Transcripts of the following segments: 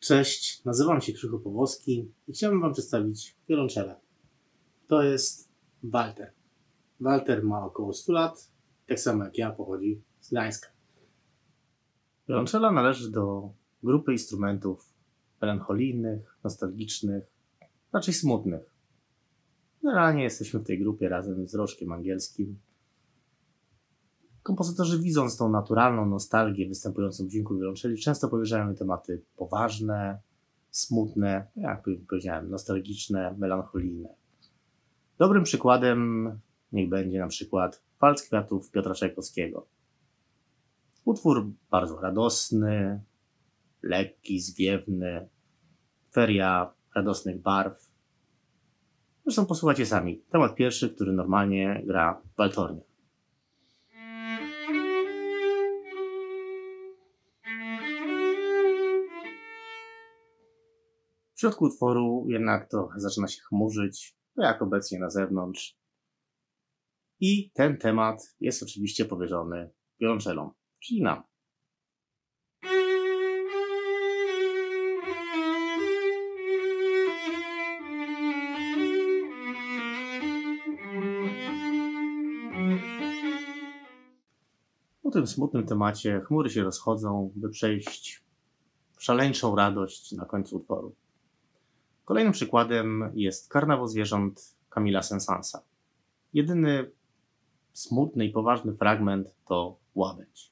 Cześć, nazywam się Krzychu Powłoski i chciałbym Wam przedstawić wiolonczelę. To jest Walter. Walter ma około 100 lat, tak samo jak ja, pochodzi z Gdańska. Wiolonczela należy do grupy instrumentów melancholijnych, nostalgicznych, raczej smutnych. Generalnie jesteśmy w tej grupie razem z rożkiem angielskim. Kompozytorzy, widząc tą naturalną nostalgię występującą w dźwięku wiolonczeli, często powierzają tematy poważne, smutne, jak powiedziałem, nostalgiczne, melancholijne. Dobrym przykładem niech będzie na przykład Walc kwiatów Piotra Czajkowskiego. Utwór bardzo radosny, lekki, zwiewny, feria radosnych barw. Zresztą posłuchajcie sami. Temat pierwszy, który normalnie gra w waltornie. W środku utworu jednak to zaczyna się chmurzyć, jak obecnie na zewnątrz. I ten temat jest oczywiście powierzony wiolonczelom, czyli nam. Po tym smutnym temacie chmury się rozchodzą, by przejść w szaleńczą radość na końcu utworu. Kolejnym przykładem jest Karnawał zwierząt Camille'a Saint-Saënsa. Jedyny smutny i poważny fragment to łabędź.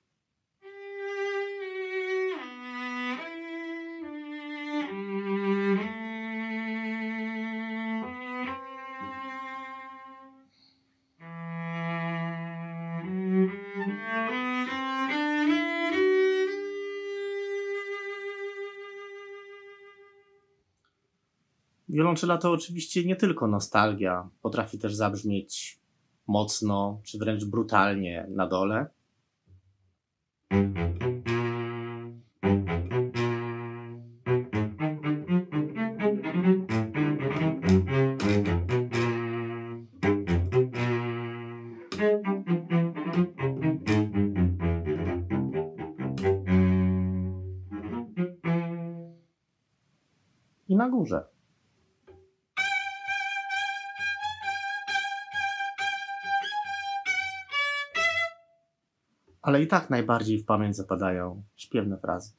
Wiolonczela to oczywiście nie tylko nostalgia, potrafi też zabrzmieć mocno, czy wręcz brutalnie na dole. I na górze. Ale i tak najbardziej w pamięć zapadają śpiewne frazy.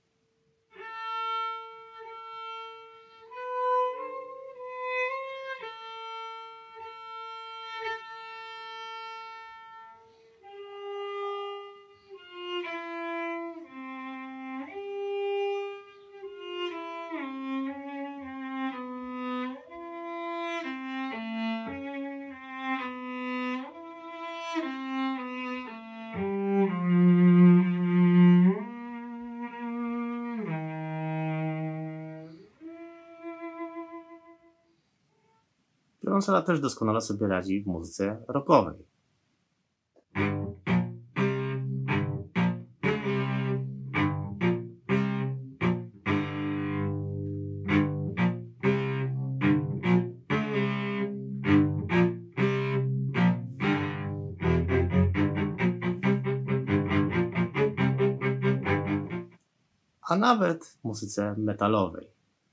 Wiolonczela też doskonale sobie radzi w muzyce rockowej. A nawet w muzyce metalowej.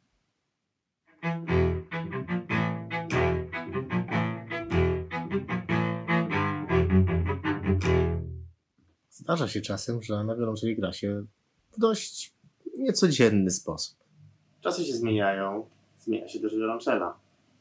Zdarza się czasem, że na wiolonczeli gra się w dość niecodzienny sposób. Czasy się zmieniają, zmienia się też wiolonczela.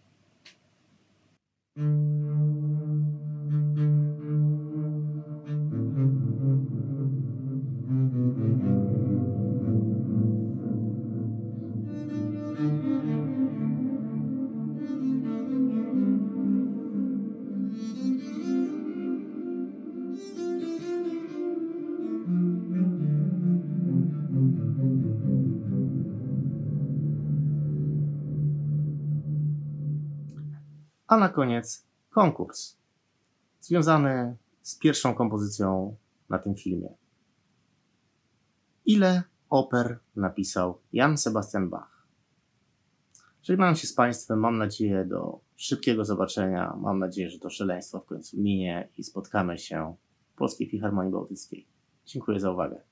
A na koniec konkurs związany z pierwszą kompozycją na tym filmie. Ile oper napisał Jan Sebastian Bach? Żegnam się z Państwem, mam nadzieję do szybkiego zobaczenia, mam nadzieję, że to szaleństwo w końcu minie i spotkamy się w Polskiej Filharmonii Bałtyckiej. Dziękuję za uwagę.